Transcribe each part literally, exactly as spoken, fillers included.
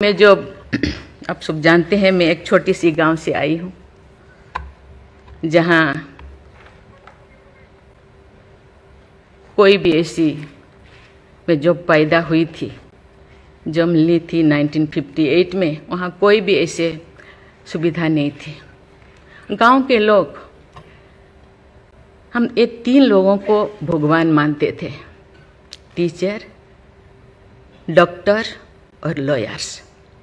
मैं जो आप सब जानते हैं, मैं एक छोटी सी गांव से आई हूँ जहाँ कोई भी ऐसी, मैं जब पैदा हुई थी, जन्म ली थी उन्नीस सौ अट्ठावन में, वहाँ कोई भी ऐसे सुविधा नहीं थी। गांव के लोग, हम ये तीन लोगों को भगवान मानते थे, टीचर, डॉक्टर और लॉयर्स।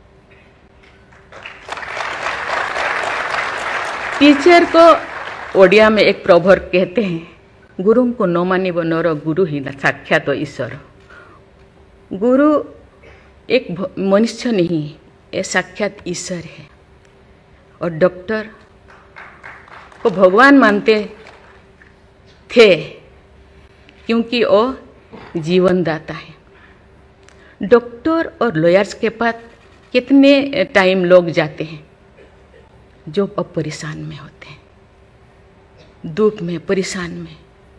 टीचर को ओडिया में एक प्रोवर्ब कहते हैं, गुरु को न मानिब नर गुरु ही न साक्षात ईश्वर। गुरु एक मनुष्य नहीं, ये साक्षात ईश्वर है। और डॉक्टर को भगवान मानते थे क्योंकि वो जीवन दाता है। डॉक्टर और लॉयर्स के पास कितने टाइम लोग जाते हैं जो अब परेशान में होते हैं, दुख में, परेशान में।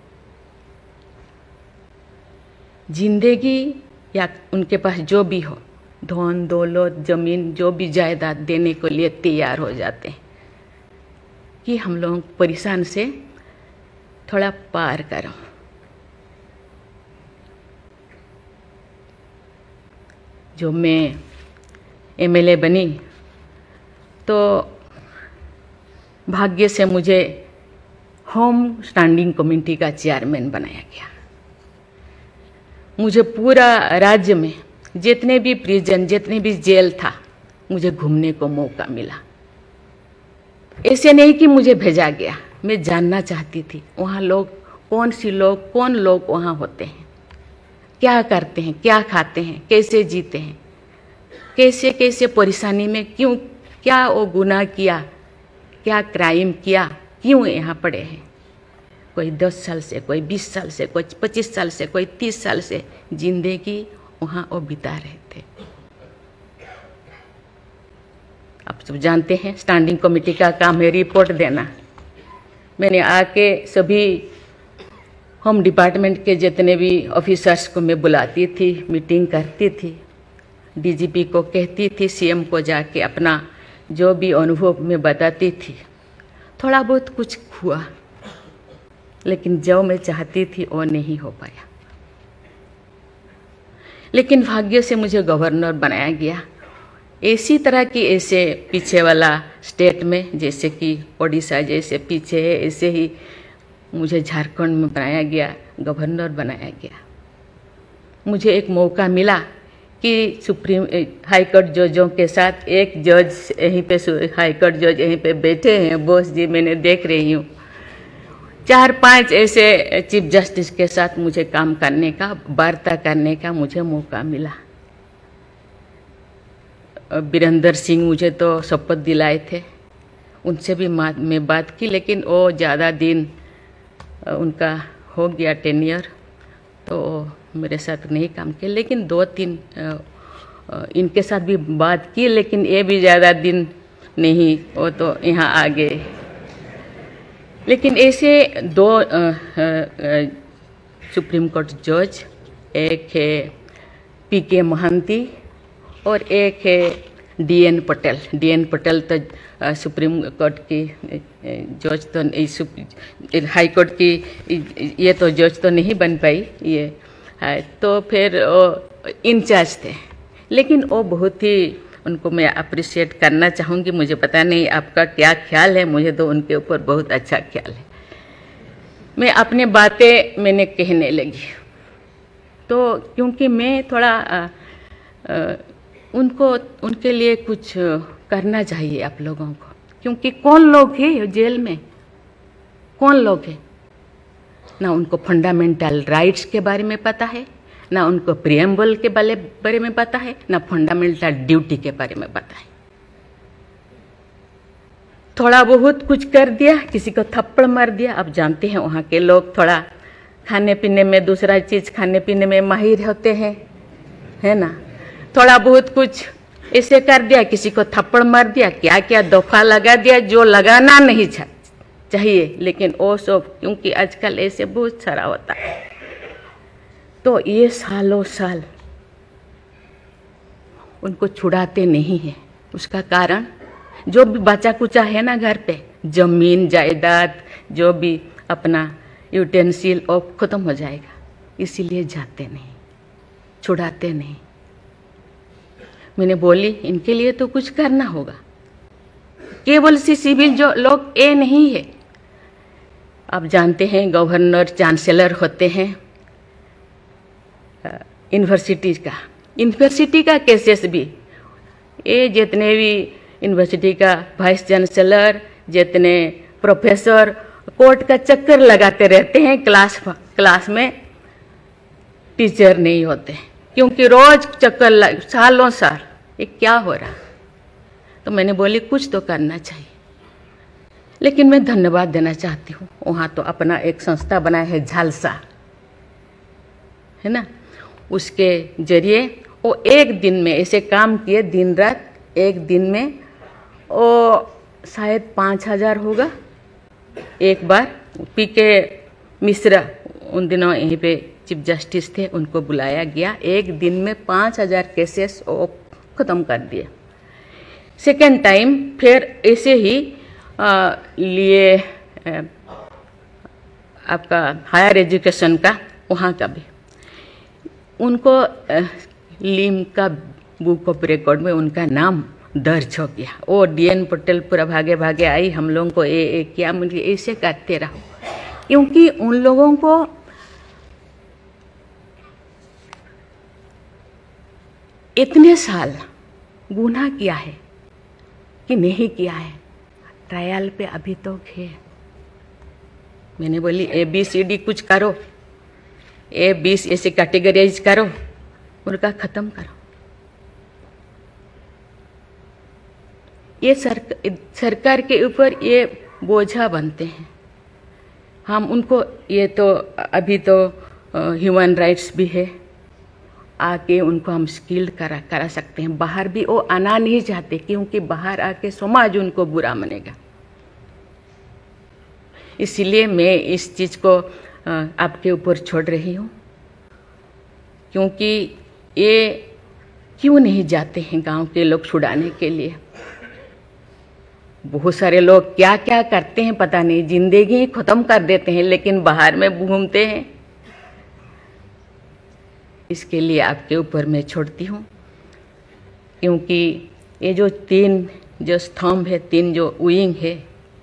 जिंदगी या उनके पास जो भी हो, धन दौलत, जमीन, जो भी जायदाद देने के लिए तैयार हो जाते हैं कि हम लोग परेशान से थोड़ा पार करो। जो मैं एमएलए बनी तो भाग्य से मुझे होम स्टैंडिंग कमेटी का चेयरमैन बनाया गया। मुझे पूरा राज्य में जितने भी प्रिजन, जितने भी जेल था, मुझे घूमने को मौका मिला। ऐसे नहीं कि मुझे भेजा गया, मैं जानना चाहती थी वहाँ लोग कौन सी लोग कौन लोग वहाँ होते हैं, क्या करते हैं, क्या खाते हैं, कैसे जीते हैं, कैसे कैसे परेशानी में, क्यों, क्या वो गुनाह किया, क्या क्राइम किया, क्यों यहाँ पड़े हैं। कोई दस साल से, कोई बीस साल से, कोई पच्चीस साल से, कोई तीस साल से जिंदगी वहाँ वो बिता रहे थे। आप सब जानते हैं स्टैंडिंग कमेटी का काम है रिपोर्ट देना। मैंने आके सभी होम डिपार्टमेंट के जितने भी ऑफिसर्स को मैं बुलाती थी, मीटिंग करती थी, डीजीपी को कहती थी, सीएम को जाके अपना जो भी अनुभव मैं बताती थी। थोड़ा बहुत कुछ हुआ, लेकिन जो मैं चाहती थी वो नहीं हो पाया। लेकिन भाग्य से मुझे गवर्नर बनाया गया। इसी तरह की ऐसे पीछे वाला स्टेट में, जैसे कि ओडिशा जैसे पीछे है, ऐसे ही मुझे झारखंड में बनाया गया, गवर्नर बनाया गया। मुझे एक मौका मिला कि सुप्रीम हाई कोर्ट जजों के साथ एक जज यहीं पे, हाई कोर्ट जज यहीं पे बैठे हैं, बोस जी, मैंने देख रही हूँ, चार पांच ऐसे चीफ जस्टिस के साथ मुझे काम करने का, वार्ता करने का मुझे मौका मिला। वीरेंद्र सिंह मुझे तो शपथ दिलाए थे, उनसे भी मैं बात की, लेकिन वो ज़्यादा दिन उनका हो गया टेन्योर, तो मेरे साथ नहीं काम किया। लेकिन दो तीन इनके साथ भी बात की, लेकिन ये भी ज़्यादा दिन नहीं, वो तो यहाँ आ गए। लेकिन ऐसे दो आ, आ, आ, सुप्रीम कोर्ट जज, एक है पी के महांती और एक है डीएन पटेल। डीएन पटेल तो आ, सुप्रीम कोर्ट की जज तो, हाई कोर्ट की ये तो जज तो नहीं बन पाई ये है, तो फिर वो इंचार्ज थे। लेकिन वो बहुत ही, उनको मैं अप्रिशिएट करना चाहूँगी। मुझे पता नहीं आपका क्या ख्याल है, मुझे तो उनके ऊपर बहुत अच्छा ख्याल है। मैं अपनी बातें मैंने कहने लगी, तो क्योंकि मैं थोड़ा आ, आ, उनको उनके लिए कुछ करना चाहिए आप लोगों को, क्योंकि कौन लोग हैं जेल में, कौन लोग हैं, ना उनको फंडामेंटल राइट्स के बारे में पता है, ना उनको प्रियम्बल के बारे में पता है, ना फंडामेंटल ड्यूटी के बारे में पता है। थोड़ा बहुत कुछ कर दिया, किसी को थप्पड़ मार दिया। आप जानते हैं वहाँ के लोग थोड़ा खाने पीने में, दूसरा चीज़ खाने पीने में माहिर होते हैं, है ना। थोड़ा बहुत कुछ ऐसे कर दिया, किसी को थप्पड़ मार दिया, क्या क्या दफा लगा दिया जो लगाना नहीं चाहिए। लेकिन वो सब, क्योंकि आजकल ऐसे बहुत सारा होता है, तो ये सालों साल उनको छुड़ाते नहीं हैं। उसका कारण जो भी बचा कुचा है ना घर पे, जमीन जायदाद जो भी अपना यूटेंसिल और ख़त्म हो जाएगा, इसीलिए जाते नहीं, छुड़ाते नहीं। मैंने बोली इनके लिए तो कुछ करना होगा। केवल सी सिविल जो लोग ए नहीं है, आप जानते हैं गवर्नर चांसलर होते हैं यूनिवर्सिटी का, यूनिवर्सिटी का केसेस भी, ये जितने भी यूनिवर्सिटी का वाइस चांसलर, जितने प्रोफेसर कोर्ट का चक्कर लगाते रहते हैं, क्लास क्लास में टीचर नहीं होते, क्योंकि रोज चक्कर लग, सालों साल, ये क्या हो रहा। तो मैंने बोली कुछ तो करना चाहिए। लेकिन मैं धन्यवाद देना चाहती हूँ, वहाँ तो अपना एक संस्था बनाया है झालसा, है ना, उसके जरिए वो एक दिन में ऐसे काम किए, दिन रात, एक दिन में वो शायद पाँच हजार होगा। एक बार पी के मिश्रा उन दिनों यहीं पे चीफ जस्टिस थे, उनको बुलाया गया, एक दिन में पाँच हजार केसेस वो ख़त्म कर दिए। सेकेंड टाइम फिर ऐसे ही आ, लिए आ, आपका हायर एजुकेशन का, वहाँ का भी उनको लीम का बुक ऑफ रिकॉर्ड में उनका नाम दर्ज हो गया। वो डी एन पटेल पूरा भागे भागे आई, हम लोगों को ए, ए किया, मुझे ऐसे करते रहो, क्योंकि उन लोगों को इतने साल गुनाह किया है कि नहीं किया है, ट्रायल पे अभी तो है। मैंने बोली ए बी सी डी कुछ करो, ए बी ऐसे कैटेगराइज करो, उनका ख़त्म करो। ये सरक, सरकार के ऊपर ये बोझा बनते हैं। हम उनको, ये तो अभी तो ह्यूमन राइट्स भी है, आके उनको हम स्किल्ड करा करा सकते हैं। बाहर भी वो आना नहीं चाहते, क्योंकि बाहर आके समाज उनको बुरा मानेगा। इसीलिए मैं इस चीज़ को आपके ऊपर छोड़ रही हूँ, क्योंकि ये क्यों नहीं जाते हैं गांव के लोग छुड़ाने के लिए। बहुत सारे लोग क्या क्या करते हैं पता नहीं, जिंदगी ख़त्म कर देते हैं, लेकिन बाहर में घूमते हैं। इसके लिए आपके ऊपर मैं छोड़ती हूँ, क्योंकि ये जो तीन जो स्तंभ है, तीन जो विंग है,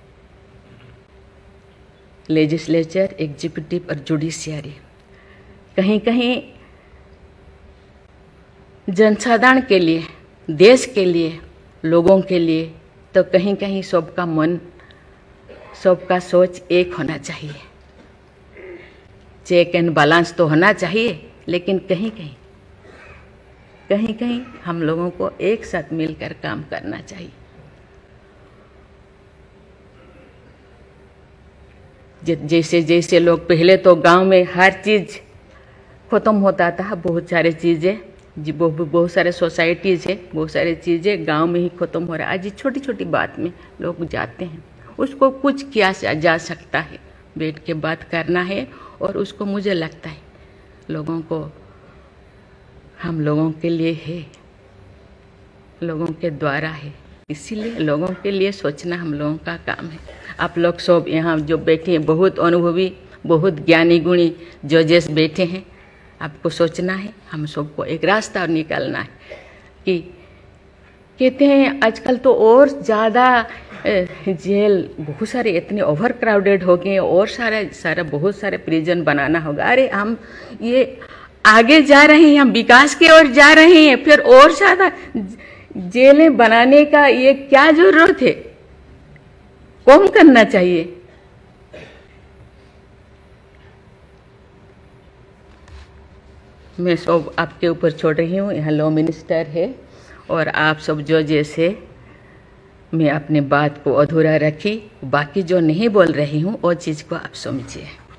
लेजिस्लेचर, एग्जीक्यूटिव और जुडिशियरी, कहीं कहीं जनसाधारण के लिए, देश के लिए, लोगों के लिए, तो कहीं कहीं सबका मन, सबका सोच एक होना चाहिए। चेक एंड बैलेंस तो होना चाहिए, लेकिन कहीं कहीं कहीं कहीं हम लोगों को एक साथ मिलकर काम करना चाहिए। जैसे जैसे लोग, पहले तो गांव में हर चीज़ ख़त्म होता था, बहुत सारे चीज़ें जी, बहुत सारे सोसाइटीज़ है, बहुत सारी चीज़ें गांव में ही ख़त्म हो रहा है। आज छोटी छोटी बात में लोग जाते हैं, उसको कुछ किया जा सकता है, बैठ के बात करना है। और उसको मुझे लगता है लोगों को, हम लोगों के लिए है, लोगों के द्वारा है, इसीलिए लोगों के लिए सोचना हम लोगों का काम है। आप लोग सब यहाँ जो बैठे हैं, बहुत अनुभवी, बहुत ज्ञानी गुणी जजेस बैठे हैं, आपको सोचना है, हम सबको एक रास्ता निकालना है। कि कहते हैं आजकल तो और ज़्यादा जेल, बहुत सारे इतने ओवर क्राउडेड हो गए, और सारा सारा बहुत सारे प्रिजन बनाना होगा। अरे हम ये आगे जा रहे हैं, हम विकास की ओर जा रहे हैं, फिर और ज़्यादा जेलें बनाने का ये क्या जरूरत है? कम करना चाहिए। मैं सब आपके ऊपर छोड़ रही हूँ। यहाँ लॉ मिनिस्टर है और आप सब जो, जैसे मैं अपने बात को अधूरा रखी, बाकी जो नहीं बोल रही हूँ वो चीज़ को आप समझिए।